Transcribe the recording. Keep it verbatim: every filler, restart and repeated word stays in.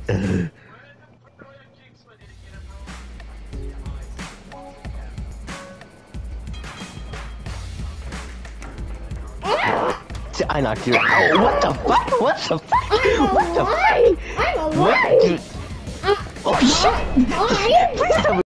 I knocked you. Oh, what the fuck? What the fuck? What the fuck? I'm alive. What, dude? Oh shit! Please tell me.